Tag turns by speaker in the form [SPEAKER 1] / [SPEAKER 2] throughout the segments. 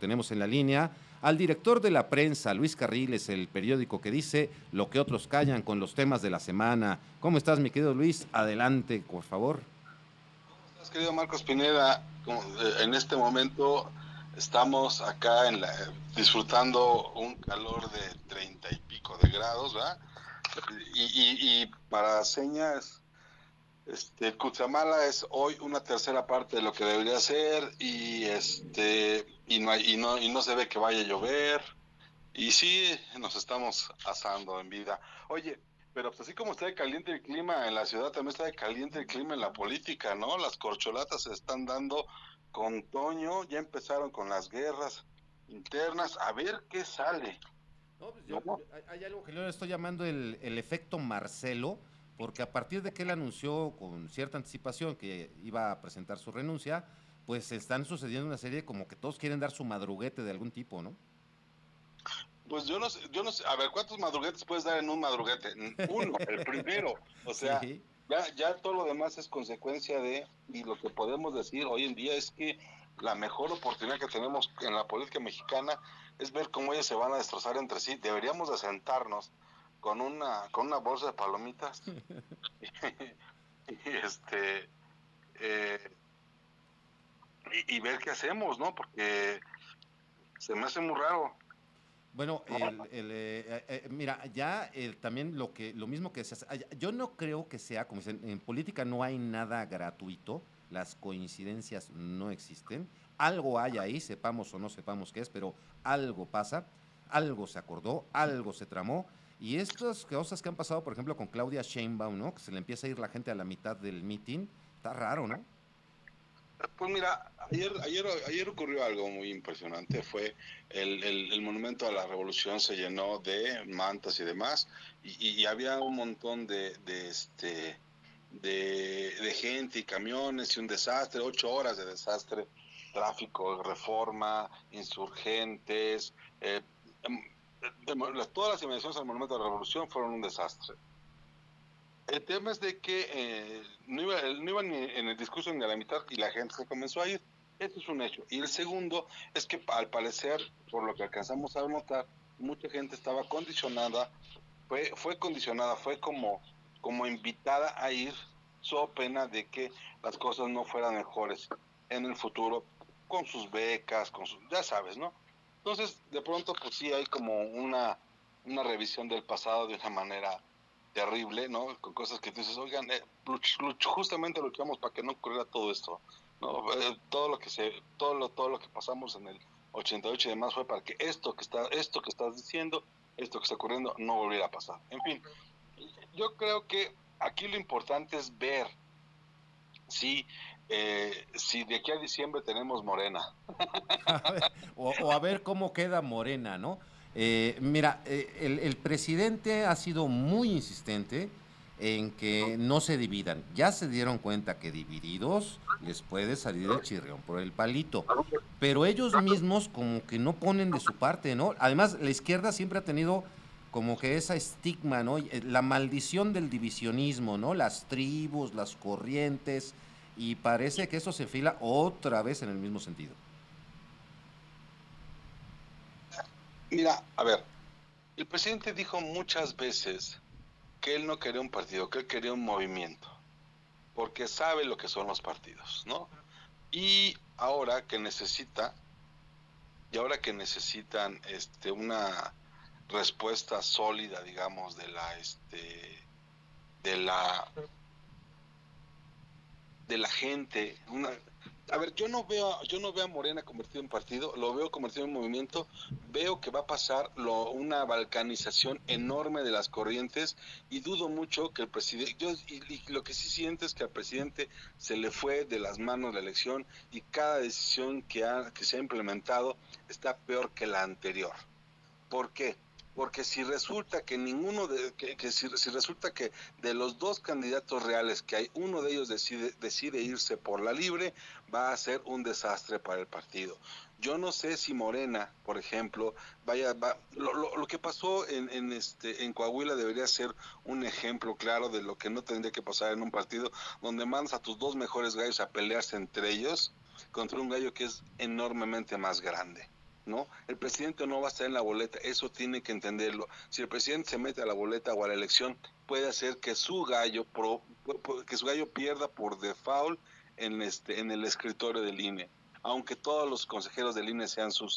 [SPEAKER 1] tenemos en la línea al director de la prensa, Luis Carriles, el periódico que dice lo que otros callan con los temas de la semana. ¿Cómo estás, mi querido Luis? Adelante, por favor.
[SPEAKER 2] ¿Cómo estás, querido Marcos Pineda? En este momento estamos acá disfrutando un calor de 30 y pico de grados, ¿verdad? Y para señas, Cutzamala es hoy una tercera parte de lo que debería ser y no se ve que vaya a llover. Y sí, nos estamos asando en vida. Oye, pero pues así como está de caliente el clima en la ciudad, también está de caliente el clima en la política, ¿no? Las corcholatas se están dando con Toño, ya empezaron con las guerras internas, a ver qué sale,
[SPEAKER 1] No, pues
[SPEAKER 2] ¿no?
[SPEAKER 1] hay algo que yo le estoy llamando el efecto Marcelo, porque a partir de que él anunció con cierta anticipación que iba a presentar su renuncia, pues están sucediendo una serie como que todos quieren dar su madruguete de algún tipo, ¿no?
[SPEAKER 2] Pues yo no sé, a ver, ¿cuántos madruguetes puedes dar en un madruguete? Uno, el primero. O sea,
[SPEAKER 1] Sí.
[SPEAKER 2] ya todo lo demás es consecuencia y lo que podemos decir hoy en día es que la mejor oportunidad que tenemos en la política mexicana es ver cómo ellos se van a destrozar entre sí. Deberíamos de sentarnos con una bolsa de palomitas y eh, y ver qué hacemos, ¿no? Porque se me hace muy raro,
[SPEAKER 1] Bueno,
[SPEAKER 2] ¿no?
[SPEAKER 1] mira, ya también lo mismo que se hace, yo no creo que sea, como dicen, en política no hay nada gratuito, las coincidencias no existen, algo hay ahí, sepamos o no sepamos qué es, pero algo pasa, algo se acordó, algo se tramó, y estas cosas que han pasado, por ejemplo, con Claudia Sheinbaum, ¿no? Que se le empieza a ir la gente a la mitad del meeting, está raro, ¿no?
[SPEAKER 2] Pues mira, ayer ocurrió algo muy impresionante, fue el Monumento a la Revolución se llenó de mantas y demás, y había un montón de gente y camiones y un desastre, 8 horas de desastre, tráfico, reforma, insurgentes, todas las inmediaciones al Monumento a la Revolución fueron un desastre. El tema es de que no iban ni en el discurso ni a la mitad y la gente se comenzó a ir. Eso es un hecho. Y el segundo es que al parecer, por lo que alcanzamos a notar, mucha gente estaba condicionada, fue condicionada, fue como invitada a ir, so pena de que las cosas no fueran mejores en el futuro, con sus becas, ya sabes, ¿no? Entonces, de pronto, pues sí hay como una revisión del pasado de una manera terrible, ¿no? Con cosas que tú dices, oigan, justamente luchamos para que no ocurriera todo esto, ¿no? Todo lo que pasamos en el 88 y demás fue para que esto que estás diciendo, esto que está ocurriendo, no volviera a pasar. En fin, yo creo que aquí lo importante es ver si de aquí a diciembre tenemos Morena.
[SPEAKER 1] O a ver cómo queda Morena, ¿no? Mira, el presidente ha sido muy insistente en que no se dividan. Ya se dieron cuenta que divididos les puede salir el chirrión por el palito. Pero ellos mismos como que no ponen de su parte, ¿no? Además, la izquierda siempre ha tenido como que esa estigma, ¿no? La maldición del divisionismo, ¿no? Las tribus, las corrientes, y parece que eso se fila otra vez en el mismo sentido.
[SPEAKER 2] Mira, a ver, el presidente dijo muchas veces que él no quería un partido, que él quería un movimiento, porque sabe lo que son los partidos, ¿no? Y ahora que necesitan una respuesta sólida, digamos, de la de la gente, a ver, yo no veo a Morena convertido en partido, lo veo convertido en movimiento, veo que va a pasar una balcanización enorme de las corrientes y dudo mucho que el presidente, y lo que sí siento es que al presidente se le fue de las manos la elección y cada decisión que se ha implementado está peor que la anterior. ¿Por qué? Porque si resulta que si resulta que de los dos candidatos reales que hay, uno de ellos decide irse por la libre, va a ser un desastre para el partido. Yo no sé si Morena, por ejemplo, lo que pasó en Coahuila debería ser un ejemplo claro de lo que no tendría que pasar en un partido donde mandas a tus dos mejores gallos a pelearse entre ellos contra un gallo que es enormemente más grande. ¿no? El presidente no va a estar en la boleta, eso tiene que entenderlo. Si el presidente se mete a la boleta o a la elección, puede hacer que su gallo pierda por default en el escritorio del INE, aunque todos los consejeros del INE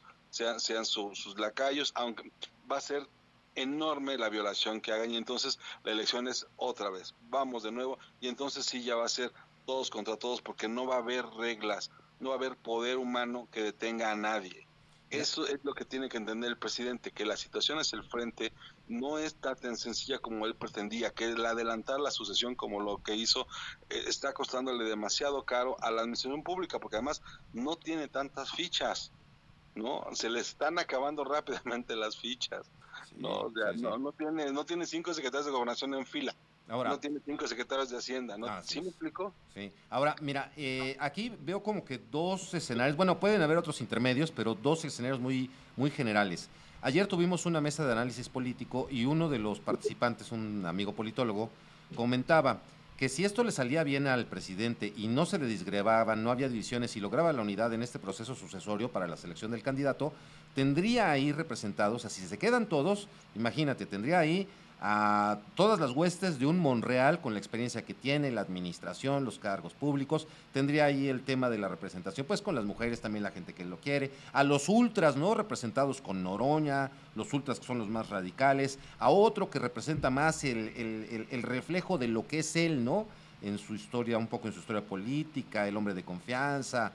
[SPEAKER 2] sus lacayos, aunque va a ser enorme la violación que hagan, y entonces la elección es otra vez, vamos de nuevo, y entonces sí ya va a ser todos contra todos, porque no va a haber reglas, no va a haber poder humano que detenga a nadie. Eso es lo que tiene que entender el presidente, que la situación hacia el frente no está tan sencilla como él pretendía, que el adelantar la sucesión como lo que hizo está costándole demasiado caro a la administración pública, porque además no tiene tantas fichas, ¿no? Se le están acabando rápidamente las fichas, ¿no?
[SPEAKER 1] Sí,
[SPEAKER 2] O sea,
[SPEAKER 1] sí, sí.
[SPEAKER 2] no tiene 5 secretarios de gobernación en fila,
[SPEAKER 1] Ahora,
[SPEAKER 2] no tiene 5 secretarios de Hacienda, ¿no?
[SPEAKER 1] así
[SPEAKER 2] ¿Sí
[SPEAKER 1] es.
[SPEAKER 2] me explico?
[SPEAKER 1] Sí. Ahora, mira, aquí veo como que dos escenarios, bueno, pueden haber otros intermedios, pero dos escenarios muy, muy generales. Ayer tuvimos una mesa de análisis político y uno de los participantes, un amigo politólogo, comentaba que si esto le salía bien al presidente y no se le disgregaban, no había divisiones y lograba la unidad en este proceso sucesorio para la selección del candidato, tendría ahí representados, o sea, si se quedan todos, imagínate, tendría ahí a todas las huestes de un Monreal con la experiencia que tiene, la administración, los cargos públicos, tendría ahí el tema de la representación, pues con las mujeres también la gente que lo quiere, a los ultras, ¿no? Representados con Noroña, los ultras que son los más radicales, a otro que representa más el reflejo de lo que es él, ¿no? En su historia, un poco en su historia política, el hombre de confianza,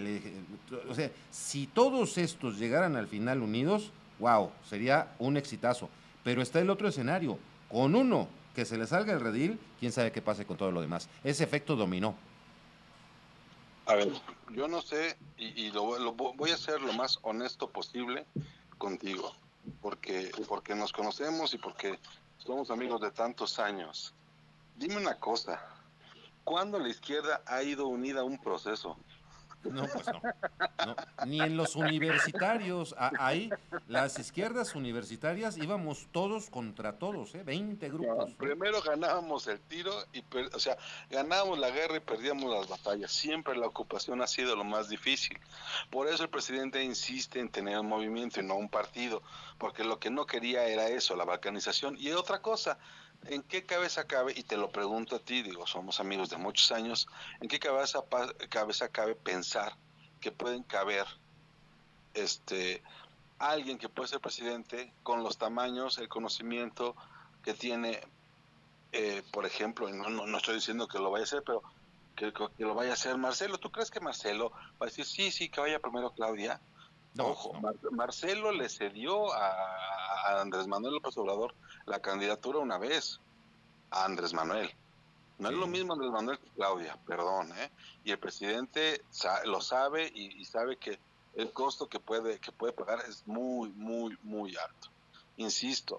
[SPEAKER 1] o sea, si todos estos llegaran al final unidos, wow, sería un exitazo. Pero está el otro escenario, con uno que se le salga el redil, quién sabe qué pase con todo lo demás. Ese efecto dominó.
[SPEAKER 2] A ver, yo no sé, voy a ser lo más honesto posible contigo, porque nos conocemos y porque somos amigos de tantos años. Dime una cosa, ¿cuándo la izquierda ha ido unida a un proceso?
[SPEAKER 1] No, pues no. No, ni en los universitarios, ahí las izquierdas universitarias íbamos todos contra todos, 20
[SPEAKER 2] No,
[SPEAKER 1] grupos, ¿no?
[SPEAKER 2] primero ganábamos el tiro o sea, ganábamos la guerra y perdíamos las batallas. Siempre la ocupación ha sido lo más difícil. Por eso el presidente insiste en tener un movimiento y no un partido, porque lo que no quería era eso, la balcanización. Y otra cosa, ¿en qué cabeza cabe? Y te lo pregunto a ti, digo, somos amigos de muchos años, ¿en qué cabeza cabe pensar que pueden caber este alguien que puede ser presidente con los tamaños, el conocimiento que tiene, por ejemplo, no estoy diciendo que lo vaya a hacer, pero que lo vaya a hacer Marcelo? ¿Tú crees que Marcelo va a decir, sí, sí, que vaya primero Claudia?
[SPEAKER 1] No, pues
[SPEAKER 2] Ojo,
[SPEAKER 1] no.
[SPEAKER 2] Marcelo le cedió a Andrés Manuel López Obrador la candidatura una vez, a Andrés Manuel. No es lo
[SPEAKER 1] Sí.
[SPEAKER 2] mismo Andrés Manuel que Claudia, perdón, ¿eh? Y el presidente lo sabe y sabe que el costo que puede pagar es muy, muy, muy alto. Insisto,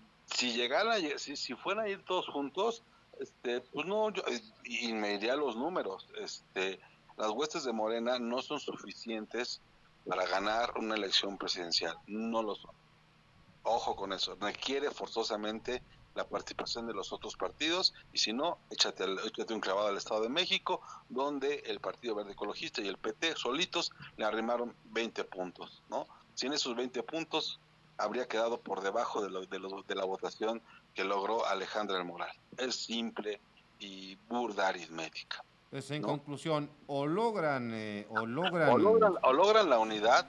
[SPEAKER 2] si fueran a ir todos juntos, pues no, y me iría a los números, las huestes de Morena no son suficientes para ganar una elección presidencial, no lo son. Ojo con eso, requiere forzosamente la participación de los otros partidos, y si no, échate un clavado al Estado de México, donde el Partido Verde Ecologista y el PT solitos le arrimaron 20 puntos, ¿no? Sin esos 20 puntos, habría quedado por debajo de la votación que logró Alejandra del Moral. Es simple y burda aritmética,
[SPEAKER 1] Pues en
[SPEAKER 2] ¿no?
[SPEAKER 1] conclusión, o logran.
[SPEAKER 2] O logran la unidad,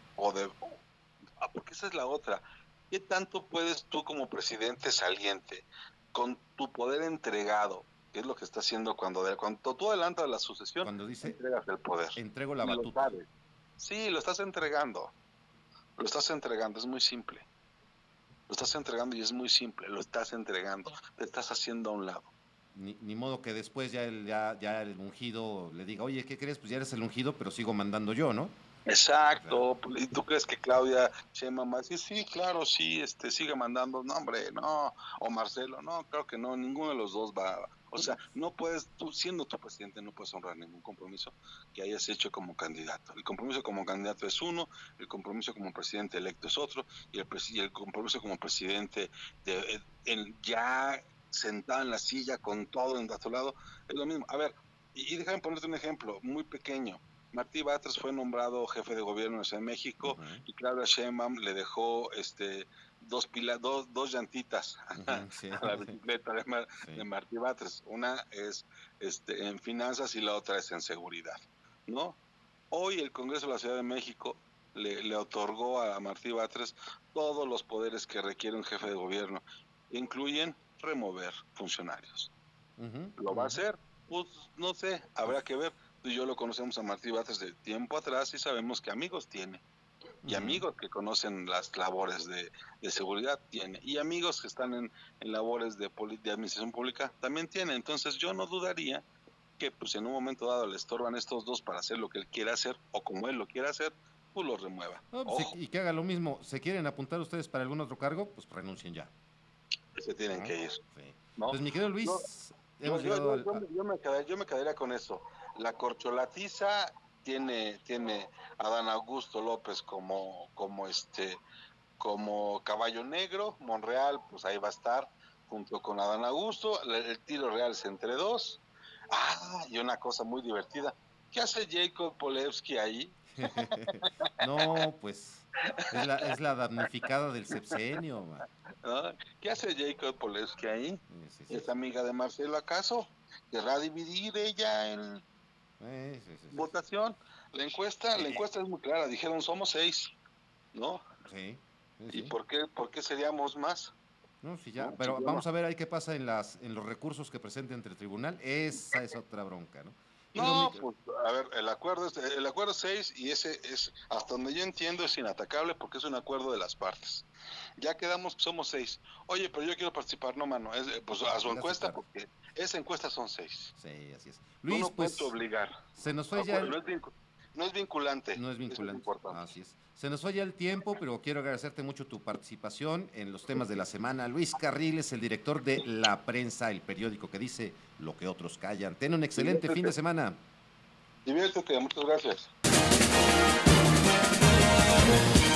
[SPEAKER 2] porque esa es la otra. ¿Qué tanto puedes tú como presidente saliente, con tu poder entregado, que es lo que está haciendo cuando tú adelantas la sucesión,
[SPEAKER 1] Cuando dice,
[SPEAKER 2] entregas el poder?
[SPEAKER 1] entrego la
[SPEAKER 2] Y lo
[SPEAKER 1] batuta.
[SPEAKER 2] sabes. Sí, lo estás entregando, es muy simple. Lo estás entregando y es muy simple, lo estás entregando, te estás haciendo a un lado.
[SPEAKER 1] Ni modo que después ya el ungido le diga, oye, ¿qué crees? Pues ya eres el ungido, pero sigo mandando yo, ¿no? O sea,
[SPEAKER 2] Exacto, ¿y tú crees que Claudia Sheinbaum va a decir, sí, claro, sí, sigue mandando? No, hombre, no, o Marcelo, no, claro que no, ninguno de los dos va, o sea, no puedes, tú siendo tu presidente, no puedes honrar ningún compromiso que hayas hecho como candidato. El compromiso como candidato es uno, el compromiso como presidente electo es otro, y el compromiso como presidente ya sentado en la silla con todo en a tu lado es lo mismo. A ver, y déjame ponerte un ejemplo muy pequeño. Martí Batres fue nombrado jefe de gobierno en México y Claudia Sheinbaum le dejó dos llantitas
[SPEAKER 1] Sí.
[SPEAKER 2] a la bicicleta de Martí Batres. Una es en finanzas y la otra es en seguridad, ¿no? Hoy el Congreso de la Ciudad de México le otorgó a Martí Batres todos los poderes que requiere un jefe de gobierno. Incluyen remover funcionarios. ¿Lo va a hacer? Pues no sé, habrá que ver. Tú y yo lo conocemos a Martí Batres de tiempo atrás y sabemos que amigos tiene. Y amigos que conocen las labores de seguridad tiene. Y amigos que están en labores de administración pública también tiene. Entonces yo no dudaría que pues en un momento dado le estorban estos dos para hacer lo que él quiera hacer o como él lo quiera hacer, pues los remueva.
[SPEAKER 1] No, pues y que haga lo mismo. ¿Se quieren apuntar ustedes para algún otro cargo? Pues renuncien ya.
[SPEAKER 2] Se tienen que ir.
[SPEAKER 1] Sí.
[SPEAKER 2] ¿No?
[SPEAKER 1] Pues mi querido Luis,
[SPEAKER 2] yo me quedaría con eso. La corcholatiza tiene a Dan Augusto López como caballo negro. Monreal, pues ahí va a estar junto con Adán Augusto. El tiro real es entre dos. Y una cosa muy divertida. ¿Qué hace Jacob Polewski ahí?
[SPEAKER 1] No, pues es la damnificada del sexenio, man.
[SPEAKER 2] ¿No? ¿Qué hace Jacob Polewski ahí?
[SPEAKER 1] Sí.
[SPEAKER 2] ¿Es amiga de Marcelo acaso? ¿Querrá dividir ella en votación? La encuesta es muy clara. Dijeron somos 6, ¿no?
[SPEAKER 1] Sí.
[SPEAKER 2] ¿Y por qué seríamos más?
[SPEAKER 1] No, sí, ya. Pero vamos a ver ahí qué pasa en los recursos que presente ante el tribunal. Esa es otra bronca, ¿no?
[SPEAKER 2] No, pues, a ver, el acuerdo es 6 y ese es, hasta donde yo entiendo, es inatacable porque es un acuerdo de las partes. Ya quedamos que somos 6. Oye, pero yo quiero participar, no, mano. Pues a su encuesta, porque esa encuesta son 6.
[SPEAKER 1] Sí, así es. Luis,
[SPEAKER 2] no puedes obligar.
[SPEAKER 1] Se nos fue ya.
[SPEAKER 2] No es vinculante.
[SPEAKER 1] No es vinculante. Así es. Se nos fue ya el tiempo, pero quiero agradecerte mucho tu participación en los temas de la semana. Luis Carril es el director de La Prensa, el periódico que dice lo que otros callan. Ten un excelente fin de semana.
[SPEAKER 2] Diviértete, muchas gracias.